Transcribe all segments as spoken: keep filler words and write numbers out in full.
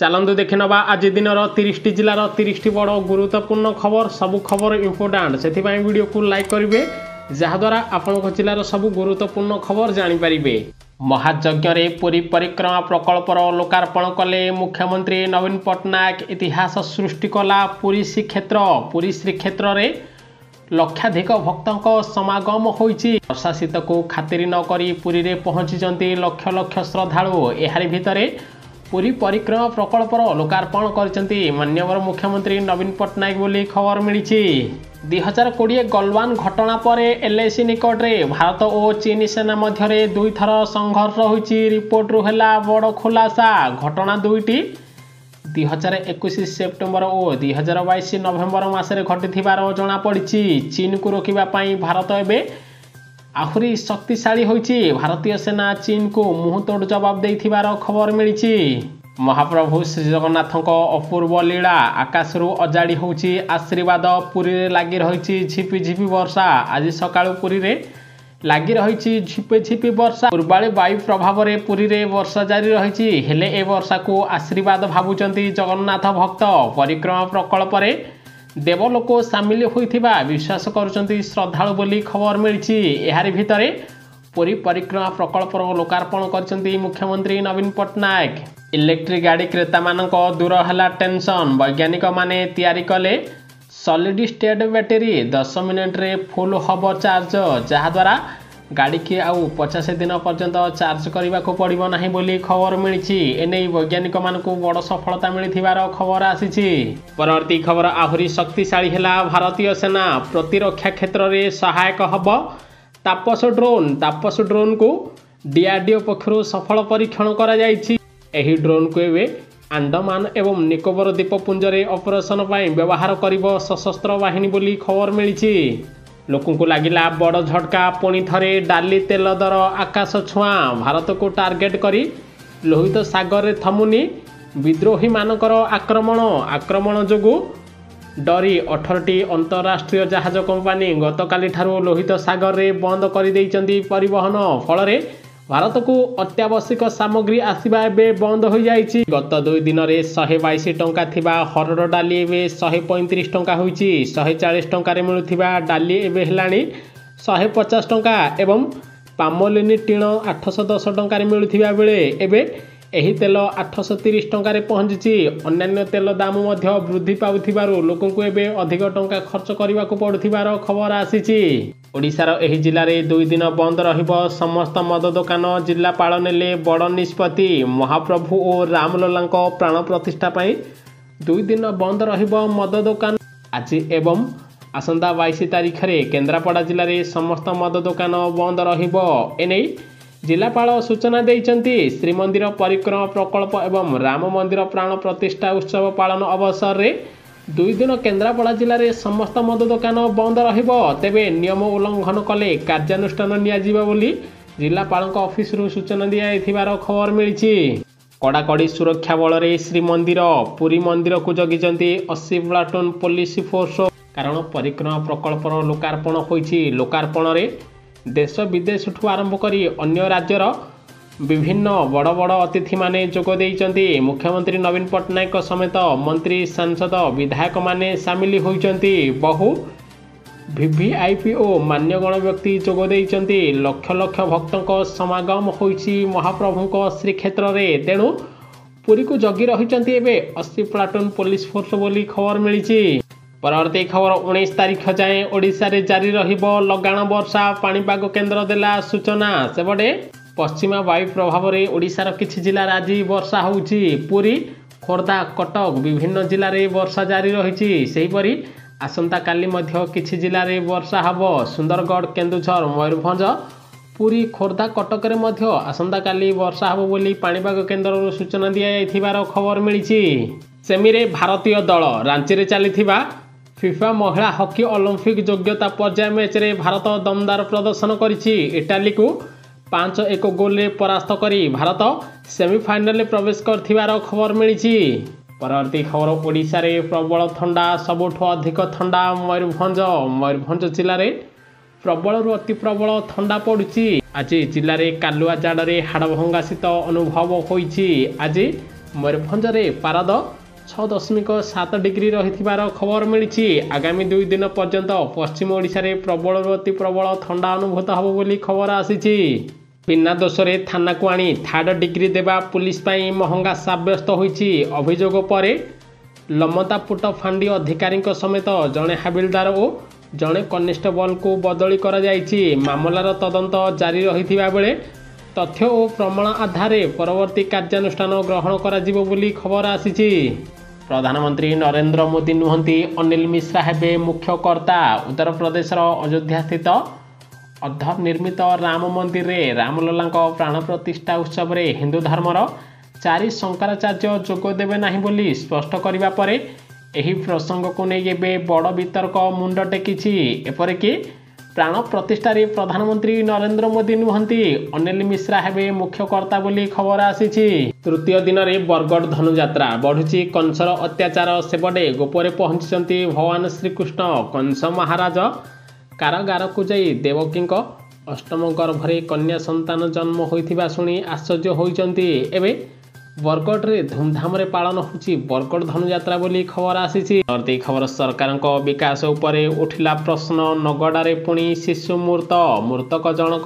चलतु देखि नवा आज दिन तीस जिलार तीस बड़ गुरुत्वपूर्ण खबर सबू खबर इम्पोर्टाट से वीडियो को लाइक करेंगे जहाद्वारा आपण जिलार सबू गुरुत्वपूर्ण खबर जानीपारे। महायज्ञ पुरी परिक्रमा प्रकल्पर लोकार्पण कले मुख्यमंत्री नवीन पट्टनायक इतिहास सृष्टि कला पुरी श्रीक्षेत्र। पुरी श्रीक्षेत्र में लक्षाधिक भक्तों समागम होइछि। वर्षा शीत को खातिर नकरी पुरी रे पहुंची लक्ष लक्ष श्रद्धालु। एहारि भितरे पुरी परिक्रमा प्रकल्पर लोकार्पण करचंती माननीय मुख्यमंत्री नवीन पट्टनायक बोली खबर मिली। दुई हजार कोड़े गलवान घटना पर एलएसी निकट में भारत और चीन सेना मध्य दुई थर संघर्ष होइछि। रिपोर्ट रु हैला बड़ खुलासा। घटना दुईटी दुई हजार एकुश सेप्टेम्बर और दुई हजार बैश नवेम्बर मसरे घटिथिबार जना पड़ी। चीन को रोकने भारत एवं आहुरी शक्तिशाली होइछि। भारतीय सेना चीन को मुंहतोड़ जवाब देथिबार खबर मिली। महाप्रभु श्री जगन्नाथ अपूर्व लीला आकाशरू अजाड़ी होउछि। आशीर्वाद पुरी रे लागी रही झिपि झिपि वर्षा। आज सकाळु पुरी रे लागी रही झिपि झिपि वर्षा। पूर्वाली वायु प्रभाव में पुरी रे वर्षा जारी रही हेले ए वर्षा को आशीर्वाद भावुचंती जगन्नाथ भक्त। परिक्रमा प्रकल्प रे देवलोक सामिल होइथिबा विश्वास करुचंती श्रद्धालु बोली खबर मिली। एहारि भितरे पुरी परिक्रमा प्रकल्प लोकार्पण करचंती मुख्यमंत्री नवीन पट्टनायक। इलेक्ट्रिक गाड़ी क्रेता मानक दूर हैला टेंशन। वैज्ञानिक माने तैयारी कले सॉलिड स्टेट बैटेरी दस मिनिट रे फुल हब चार्ज जहाद्वारा गाड़ी की आउ पचास दिन पर्यंत चार्ज करने को पड़ो ना बोली खबर मिली। एने वैज्ञानिक मानक बड़ सफलता मिलिथिबार खबर आसी। परवर्ती खबर आहुरी शक्तिशाली है भारतीय सेना प्रतिरक्षा क्षेत्र में सहायक हब तापस ड्रोन। तापस ड्रोन को डीआरडीओ पक्षर सफल परीक्षण करा जायछि। एही ड्रोन को एवं आंडमान एवं निकोबर द्वीपपुंज में ऑपरेशन पर व्यवहार करिबो सशस्त्र बाहिनी बोली खबर मिली। लोकों को लगिला बड़ झटका। पुणी थरे डाली तेल दर आकाश छुआ। भारत को टार्गेट करी लोहित सागर रे थमुनी विद्रोही मानकर आक्रमण। आक्रमण जोगु डरी अठरटी अंतरराष्ट्रीय जहाज कंपानी गतकाली ठारू लोहित सागर रे बंद कर देइचंती परिवहन। फल भारत को अत्यावश्यक सामग्री आसवा एवं बंद हो जाइछि। गत दुई दिन में शहे बैश टंका थिबा हरड़ डाली एवं शहे पैंतीस टंका होइछि। शहे चालीस टंकार मिलुथिबा डाली एवं हेलाणी शहे पचास टंका एवं पामोलिनी टीण आठश दस टंकार मिलुथिबा बेले एवं एही तेल आठश तीस टंकार पहुंची। अन्यान्य तेल दाम मध्य वृद्धि पाउथिबारु लोकों को एवं अधिक टंका खर्च करने को पड़ुथिबार खबर आसीछि। ओडिशार एही जिले में दुई दिन बंद रहिबो समस्त मद दुकान। जिलापाल नेले बड़ निष्पत्ति। महाप्रभु और रामललांको प्राण प्रतिष्ठा पाई दुई दिन बंद रहिबो मद दुकान। आज एवं आसंता बाईस तारीख में केन्द्रापड़ा जिले में समस्त मद दुकान बंद रहिबो। एने जिलापाल सूचना देइचंती। श्रीमंदिर परिक्रमा प्रकल्प एवं राम मंदिर प्राण प्रतिष्ठा उत्सव पालन अवसर रे दुई दिन केन्द्रापड़ा जिले में समस्त मद दुकान बंद रहिबो। तेबे नियम उल्लंघन कले कार्यानुष्ठान नियाजिबा बोली जिलापाल ऑफिस रु सूचना दिया खबर मिली। कड़ाकड़ी सुरक्षा बल रे श्रीमंदिर पुरी मंदिर को जगिचंती अस्सी प्लाटून पुलिस फोर्स। कारण परिक्रमा प्रकल्प लोकार्पण होइछि। लोकार्पण रे देश विदेश ठू आरंभ करी अन्य राज्यर विभिन्न बड़ बड़ अतिथि माने जोग देइचंती। मुख्यमंत्री नवीन पट्टनायक समेत मंत्री सांसद विधायक माने सामिल होइचंती। बहु वीवीआईपी और मान्यगण व्यक्ति जोग देइचंती। लक्ष लक्ष भक्तों समागम होइछि महाप्रभुଙ୍କ श्रीक्षेत्र रे। तेणु पुरी को जगी रहिचंती एबे अस्सी प्लाटून पुलिस फोर्स बोली खबर मिली। परवर्ती खबर उन्नीस तारीख जाए ओडिशा रे जारी रहिबो लगाण वर्षा। पाणीपाग केन्द्र देला सूचना। सेबडे पश्चिमा वायु प्रभाव में ओडिशार किछि जिला आज वर्षा होउछि। पुरी खोर्धा कटक विभिन्न जिले में वर्षा जारी रही। सेहीपरि आसंता काली मध्य किछि जिले में वर्षा हबो। सुंदरगढ़ केन्दुझर मयूरभंज पुरी खोर्धा कटक रे मध्य आसंता काली वर्षा हबो बोली पाणीपाग केन्द्र सूचना दिया जाइथिबार खबर मिली। सेमिरे भारतीय दल रांची रे चलीथिबा फिफा महिला हॉकी ओलंपिक योग्यता पर्याय मैच रे भारत दमदार प्रदर्शन करिछि। इटाली को पांच एक गोल रे परास्त करी भारत सेमीफाइनल में प्रवेश कर खबर मिली। परवर्ती खबर ओडिशा रे प्रबल ठंडा। सबुठ अधिक ठंडा मयूरभंज। मयूरभंज जिले में प्रबल अति प्रबल ठंडा पड़ुछि। आज जिले में कालुआ जाड़े हाड़भंगा शीत अनुभव होइछि। आज ମୟୂରଭଞ୍ଜରେ ପାରଦ ଛଅ ଦଶମିକ ସାତ ଡିଗ୍ରୀ ରହିଥିବାର ଖବର ମିଳିଛି। ଆଗାମୀ ଦୁଇ ଦିନ ପର୍ଯ୍ୟନ୍ତ ପଶ୍ଚିମ ଓଡ଼ିଶାରେ ପ୍ରବଳରୁ ଅତି ପ୍ରବଳ ଥଣ୍ଡା ଅନୁଭୂତ ହେବ ବୋଲି ଖବର ଆସିଛି। ବିନା ଦୋଷରେ ଥାନାକୁ ଆଣି ଥାର୍ଡ ଡିଗ୍ରୀ ଦେବା ପୁଲିସ ପାଇଁ ମହଙ୍ଗା ସାବ୍ୟସ୍ତ ହୋଇଛି। ଅଭିଯୋଗ ପରେ ଲମତା ପୁଟ ଫାଣ୍ଡି ଅଧିକାରୀଙ୍କ ସମେତ ଜଣେ ହାବିଲଦାର ଓ ଜଣେ କନେଷ୍ଟବଲଙ୍କୁ ବଦଳି କରାଯାଇଛି। ମାମଲାର ତଦନ୍ତ ଜାରି ରହିଥିବା ବେଳେ ତଥ୍ୟ ଓ ପ୍ରମାଣ ଆଧାରରେ ପରବର୍ତ୍ତୀ କାର୍ଯ୍ୟାନୁଷ୍ଠାନ ଗ୍ରହଣ କରାଯିବ ବୋଲି ଖବର ଆସିଛି। ପ୍ରଧାନମନ୍ତ୍ରୀ ନରେନ୍ଦ୍ର ମୋଦି ନୁହନ୍ତି, ଅନିଲ ମିଶ୍ରା ହେବେ ମୁଖ୍ୟ କର୍ତ୍ତା। ଉତ୍ତରପ୍ରଦେଶର ଅଯୋଧ୍ୟାସ୍ଥିତ ଅର୍ଦ୍ଧନିର୍ମିତ ରାମ ମନ୍ଦିରରେ ରାମଲଲାଙ୍କ ପ୍ରାଣ ପ୍ରତିଷ୍ଠା ଉତ୍ସବରେ ହିନ୍ଦୁ ଧର୍ମର ଚାରି ଶଙ୍କରାଚାର୍ଯ୍ୟ ଯୋଗ ଦେବେ ନାହିଁ ବୋଲି ସ୍ପଷ୍ଟ କରିବା ପରେ ଏହି ପ୍ରସଙ୍ଗକୁ ନେଇ ଏବେ ବଡ଼ ବିତର୍କ ମୁଣ୍ଡ ଟେକିଛି। ଏପରିକି ପ୍ରାଣ ପ୍ରତିଷ୍ଠାରେ ପ୍ରଧାନମନ୍ତ୍ରୀ ନରେନ୍ଦ୍ର ମୋଦି ନୁହନ୍ତି, ଅନିଲ ମିଶ୍ରା ହେବେ ମୁଖ୍ୟ କର୍ତ୍ତା ବୋଲି ଖବର ଆସିଛି। ତୃତୀୟ ଦିନରେ ବରଗଡ଼ ଧନୁଯାତ୍ରା ବଢ଼ୁଛି କଂସର ଅତ୍ୟାଚାର। ସେପଟେ ଗୋପରେ ପହଞ୍ଚିଛନ୍ତି ଭଗବାନ ଶ୍ରୀକୃଷ୍ଣ। କଂସ ମହାରାଜ କାରାଗାରକୁ ଯାଇ ଦେବକୀଙ୍କ ଅଷ୍ଟମ ଗର୍ଭରେ କନ୍ୟା ସନ୍ତାନ ଜନ୍ମ ହୋଇଥିବା ଶୁଣି ଆଶ୍ଚର୍ଯ୍ୟ ହୋଇଛନ୍ତି। ଏବେ ବରଗଡ଼ରେ ଧୁମଧାମରେ ପାଳନ ହେଉଛି ବରଗଡ଼ ଧନୁଯାତ୍ରା ବୋଲି ଖବର ଆସିଛି। ପରବର୍ତ୍ତୀ ଖବର ସରକାରଙ୍କ ବିକାଶ ଉପରେ ଉଠିଲା ପ୍ରଶ୍ନ। ନଗଡ଼ାରେ ପୁଣି ଶିଶୁ ମୃତ। ମୃତକ ଜଣକ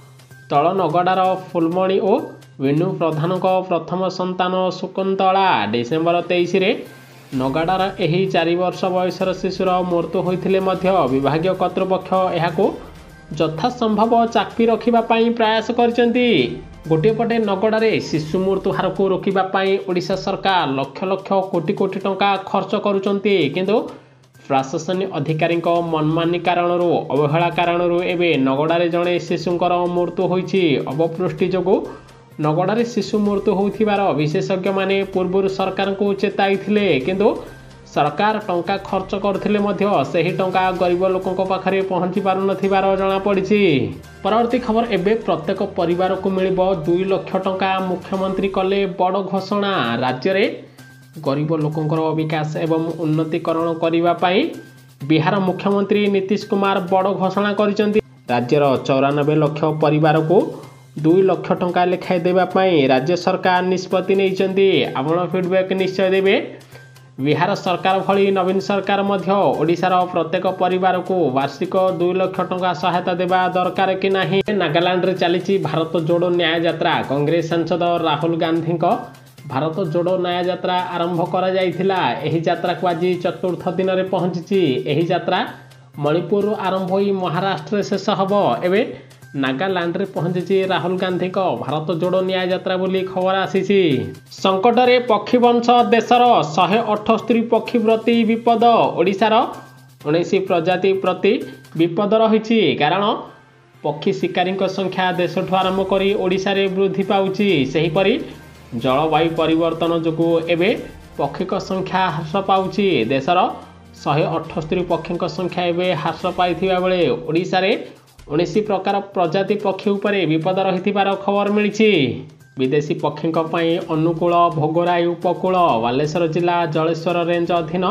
ତଳ ନଗଡ଼ାର ଫୁଲମଣି ଓ ବିନୁ ପ୍ରଧାନଙ୍କ ପ୍ରଥମ ସନ୍ତାନ ଶକୁନ୍ତଳା। ଡିସେମ୍ବର ତେଇଶରେ ନଗଡ଼ାର ଏହି ଚାରି ବର୍ଷ ବୟସର ଶିଶୁର ମୃତ୍ୟୁ ହୋଇଥିଲେ ମଧ୍ୟ ବିଭାଗୀୟ କର୍ତ୍ତୃପକ୍ଷ ଏହାକୁ ଯଥାସମ୍ଭବ ଚାପି ରଖିବା ପାଇଁ ପ୍ରୟାସ କରିଛନ୍ତି। ଗୋଟିଏ ପଟେ ନଗଡ଼ାରେ ଶିଶୁ ମୃତ୍ୟୁ ହାରକୁ ରୋକିବା ପାଇଁ ଓଡ଼ିଶା ସରକାର ଲକ୍ଷ ଲକ୍ଷ କୋଟି କୋଟି ଟଙ୍କା ଖର୍ଚ୍ଚ କରୁଛନ୍ତି, କିନ୍ତୁ ପ୍ରଶାସନିକ ଅଧିକାରୀଙ୍କ ମନମାନି କାରଣରୁ ଅବହେଳା କାରଣରୁ ଏବେ ନଗଡ଼ାରେ ଜଣେ ଶିଶୁଙ୍କର ମୃତ୍ୟୁ ହୋଇଛି। ଅବପୃଷ୍ଟି ଯୋଗୁଁ ନଗଡ଼ାରେ ଶିଶୁ ମୃତ୍ୟୁ ହେଉଥିବାର ବିଶେଷଜ୍ଞମାନେ ପୂର୍ବରୁ ସରକାରଙ୍କୁ ଚେତାଇଥିଲେ, କିନ୍ତୁ ସରକାର ଟଙ୍କା ଖର୍ଚ୍ଚ କରୁଥିଲେ ମଧ୍ୟ ସେହି ଟଙ୍କା ଗରିବ ଲୋକଙ୍କ ପାଖରେ ପହଞ୍ଚି ପାରୁନଥିବାର ଜଣାପଡ଼ିଛି। ପରବର୍ତ୍ତୀ ଖବର ଏବେ ପ୍ରତ୍ୟେକ ପରିବାରକୁ ମିଳିବ ଦୁଇ ଲକ୍ଷ ଟଙ୍କା। ମୁଖ୍ୟମନ୍ତ୍ରୀ କଲେ ବଡ଼ ଘୋଷଣା। ରାଜ୍ୟରେ ଗରିବ ଲୋକଙ୍କର ବିକାଶ ଏବଂ ଉନ୍ନତିକରଣ କରିବା ପାଇଁ ବିହାର ମୁଖ୍ୟମନ୍ତ୍ରୀ ନୀତିଶ କୁମାର ବଡ଼ ଘୋଷଣା କରିଛନ୍ତି। ରାଜ୍ୟର ଚଉରାନବେ ଲକ୍ଷ ପରିବାରକୁ ଦୁଇ ଲକ୍ଷ ଟଙ୍କା ଲେଖାଏଁ ଦେବା ପାଇଁ ରାଜ୍ୟ ସରକାର ନିଷ୍ପତ୍ତି ନେଇଛନ୍ତି। ଆପଣ ଫିଡ଼ବ୍ୟାକ୍ ନିଶ୍ଚୟ ଦେବେ। ବିହାର ସରକାର ଭଳି ନବୀନ ସରକାର ମଧ୍ୟ ଓଡ଼ିଶାର ପ୍ରତ୍ୟେକ ପରିବାରକୁ ବାର୍ଷିକ ଦୁଇ ଲକ୍ଷ ଟଙ୍କା ସହାୟତା ଦେବା ଦରକାର କି ନାହିଁ। ନାଗାଲାଣ୍ଡରେ ଚାଲିଛି ଭାରତ ଯୋଡ଼ୋ ନ୍ୟାୟ ଯାତ୍ରା। କଂଗ୍ରେସ ସାଂସଦ ରାହୁଲ ଗାନ୍ଧୀଙ୍କ ଭାରତ ଯୋଡ଼ୋ ନ୍ୟାୟ ଯାତ୍ରା ଆରମ୍ଭ କରାଯାଇଥିଲା। ଏହି ଯାତ୍ରାକୁ ଆଜି ଚତୁର୍ଥ ଦିନରେ ପହଞ୍ଚିଛି। ଏହି ଯାତ୍ରା ମଣିପୁରରୁ ଆରମ୍ଭ ହୋଇ ମହାରାଷ୍ଟ୍ରରେ ଶେଷ ହେବ। ଏବେ ନାଗାଲାଣ୍ଡରେ ପହଞ୍ଚିଛି ରାହୁଲ ଗାନ୍ଧୀଙ୍କ ଭାରତ ଯୋଡ଼ୋ ନ୍ୟାୟ ଯାତ୍ରା ବୋଲି ଖବର ଆସିଛି। ସଙ୍କଟରେ ପକ୍ଷୀବଂଶ ଦେଶର ଶହେ ଅଠସ୍ତରୀ ପକ୍ଷୀ ପ୍ରତି ବିପଦ। ଓଡ଼ିଶାର ଉଣେଇଶ ପ୍ରଜାତି ପ୍ରତି ବିପଦ ରହିଛି, କାରଣ ପକ୍ଷୀ ଶିକାରୀଙ୍କ ସଂଖ୍ୟା ଦେଶଠୁ ଆରମ୍ଭ କରି ଓଡ଼ିଶାରେ ବୃଦ୍ଧି ପାଉଛି। ସେହିପରି ଜଳବାୟୁ ପରିବର୍ତ୍ତନ ଯୋଗୁଁ ଏବେ ପକ୍ଷୀଙ୍କ ସଂଖ୍ୟା ହ୍ରାସ ପାଉଛି। ଦେଶର ଶହେ ଅଠସ୍ତରୀ ପକ୍ଷୀଙ୍କ ସଂଖ୍ୟା ଏବେ ହ୍ରାସ ପାଇଥିବା ବେଳେ ଓଡ଼ିଶାରେ ଉଣେଇଶ ପ୍ରକାର ପ୍ରଜାତି ପକ୍ଷୀ ଉପରେ ବିପଦ ରହିଥିବାର ଖବର ମିଳିଛି। ବିଦେଶୀ ପକ୍ଷୀଙ୍କ ପାଇଁ ଅନୁକୂଳ ଭୋଗରାଇ ଉପକୂଳ। ବାଲେଶ୍ୱର ଜିଲ୍ଲା ଜଳେଶ୍ୱର ରେଞ୍ଜ ଅଧୀନ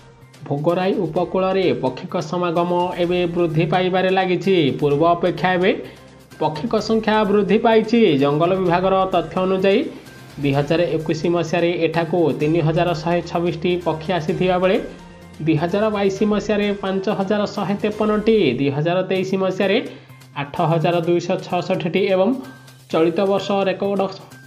ଭୋଗରାଇ ଉପକୂଳରେ ପକ୍ଷୀଙ୍କ ସମାଗମ ଏବେ ବୃଦ୍ଧି ପାଇବାରେ ଲାଗିଛି। ପୂର୍ବ ଅପେକ୍ଷା ଏବେ ପକ୍ଷୀଙ୍କ ସଂଖ୍ୟା ବୃଦ୍ଧି ପାଇଛି। ଜଙ୍ଗଲ ବିଭାଗର ତଥ୍ୟ ଅନୁଯାୟୀ ଦୁଇ ହଜାର ଏକୋଇଶ ମସିହାରେ ଏଠାକୁ ତିନି ହଜାର ଶହେ ଛବିଶଟି ପକ୍ଷୀ ଆସିଥିବା ବେଳେ ଦୁଇ ହଜାର ବାଇଶ ମସିହାରେ ପାଞ୍ଚ ହଜାର ଶହେ ତେପନଟି, ଦୁଇ ହଜାର ତେଇଶ ମସିହାରେ ଆଠ ହଜାର ଦୁଇଶହ ଛଅଷଠିଟି ଏବଂ ଚଳିତ ବର୍ଷ ରେକର୍ଡ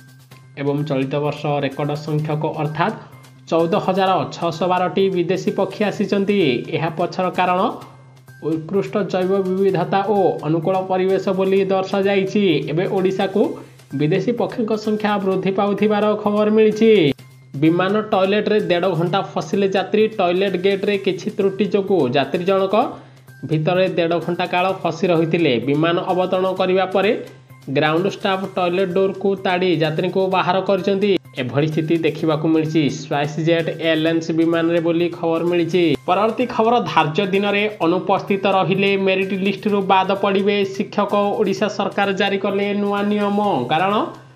ଏବଂ ଚଳିତ ବର୍ଷ ରେକର୍ଡ ସଂଖ୍ୟକ ଅର୍ଥାତ୍ ଚଉଦ ହଜାର ଛଅଶହ ବାରଟି ବିଦେଶୀ ପକ୍ଷୀ ଆସିଛନ୍ତି। ଏହା ପଛର କାରଣ ଉତ୍କୃଷ୍ଟ ଜୈବ ବିବିଧତା ଓ ଅନୁକୂଳ ପରିବେଶ ବୋଲି ଦର୍ଶାଯାଇଛି। ଏବେ ଓଡ଼ିଶାକୁ ବିଦେଶୀ ପକ୍ଷୀଙ୍କ ସଂଖ୍ୟା ବୃଦ୍ଧି ପାଉଥିବାର ଖବର ମିଳିଛି। ବିମାନ ଟଏଲେଟ୍ରେ ଦେଢ଼ ଘଣ୍ଟା ଫସିଲେ ଯାତ୍ରୀ। ଟଏଲେଟ୍ ଗେଟ୍ରେ କିଛି ତ୍ରୁଟି ଯୋଗୁଁ ଯାତ୍ରୀ ଜଣକ ଭିତରେ ଦେଢ଼ ଘଣ୍ଟା କାଳ ଫସି ରହିଥିଲେ। ବିମାନ ଅବତରଣ କରିବା ପରେ ଗ୍ରାଉଣ୍ଡ ଷ୍ଟାଫ୍ ଟଏଲେଟ୍ ଡୋରକୁ ତାଡ଼ି ଯାତ୍ରୀଙ୍କୁ ବାହାର କରିଛନ୍ତି। ଏଭଳି ସ୍ଥିତି ଦେଖିବାକୁ ମିଳିଛି ସ୍ପାଇସ୍ ଜେଟ୍ ଏୟାରଲାଇନ୍ସ ବିମାନରେ ବୋଲି ଖବର ମିଳିଛି। ପରବର୍ତ୍ତୀ ଖବର ଧାର୍ଯ୍ୟ ଦିନରେ ଅନୁପସ୍ଥିତ ରହିଲେ ମେରିଟ୍ ଲିଷ୍ଟରୁ ବାଦ ପଡ଼ିବେ ଶିକ୍ଷକ। ଓଡ଼ିଶା ସରକାର ଜାରି କଲେ ନୂଆ ନିୟମ। କାରଣ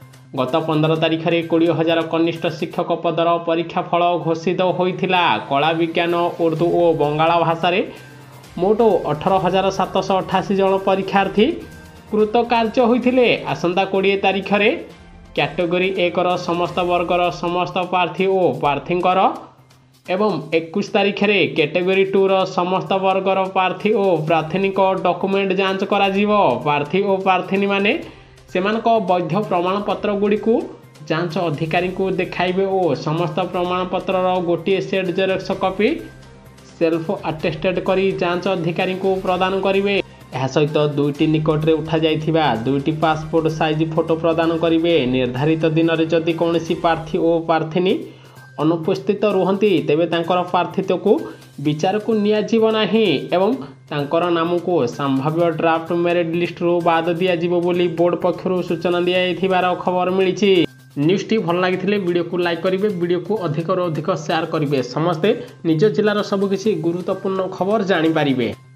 ଗତ ପନ୍ଦର ତାରିଖରେ କୋଡ଼ିଏ ହଜାର କନିଷ୍ଠ ଶିକ୍ଷକ ପଦର ପରୀକ୍ଷା ଫଳ ଘୋଷିତ ହୋଇଥିଲା। କଳା, ବିଜ୍ଞାନ, ଉର୍ଦ୍ଦୁ ଓ ବଙ୍ଗାଳ ଭାଷାରେ ମୋଟ ଅଠର ହଜାର ସାତଶହ ଅଠାଅଶୀ ଜଣ ପରୀକ୍ଷାର୍ଥୀ କୃତକାର୍ଯ୍ୟ ହୋଇଥିଲେ। ଆସନ୍ତା କୋଡ଼ିଏ ତାରିଖରେ कैटेगरी एक समस्त वर्गर समस्त प्रार्थी ओ प्रार्थींकर एवं इक्कीस तारिख में कैटेगरी टू रो समस्त वर्गर प्रार्थी ओ प्रार्थीनिक डॉक्यूमेंट जांच करा जीवो। प्रार्थी ओ प्रार्थीनी माने सेमानक वैध प्रमाणपत्र गुड़ी को जांच अधिकारी को देखाइबे ओ समस्त प्रमाणपत्र गोटे set xerox copy self attested करी जांच अधिकारी को प्रदान करेंगे। यह सहित दुईटी निकट में उठा जाइथिबा दुईटी पासपोर्ट साइज फोटो प्रदान करेंगे। निर्धारित दिन में जदि कौन प्रार्थी ओ प्रार्थीनी अनुपस्थित रुहंती तेबे तांकर प्रार्थित्व को विचार को नियाजिब नाही एवं तांकर नाम को संभाव्य ड्राफ्ट मेरिट लिस्ट रू बाद दिया जिवो बोली बोर्ड पक्षरु सूचना दिया जाइथिबार खबर मिली। न्यूज़ टी भल लगी वीडियो को लाइक करेंगे, वीडियो को अधिक अधिक शेयर करेंगे, समस्ते निज जिलार सबकिछि गुरुत्वपूर्ण खबर जानी पारिबे।